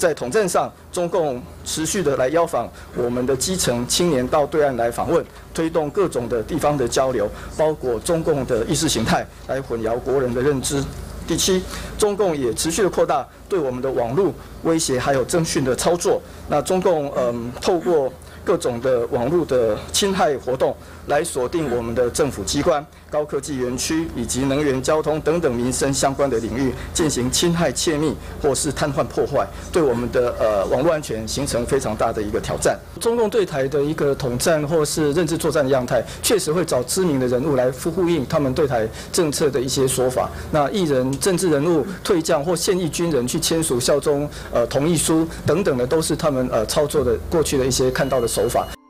在统战上，中共持续的来邀访我们的基层青年到对岸来访问，推动各种的地方的交流，包括中共的意识形态来混淆国人的认知。第七，中共也持续的扩大对我们的网络威胁还有征讯的操作。那中共透过各种的网络的侵害活动，来锁定我们的政府机关、高科技园区以及能源、交通等等民生相关的领域，进行侵害、窃密或是瘫痪、破坏，对我们的网络安全形成非常大的一个挑战。中共对台的一个统战或是认知作战的样态，确实会找知名的人物来呼应他们对台政策的一些说法。那艺人、政治人物退将或现役军人去签署效忠同意书等等的，都是他们操作的过去的一些看到的手法。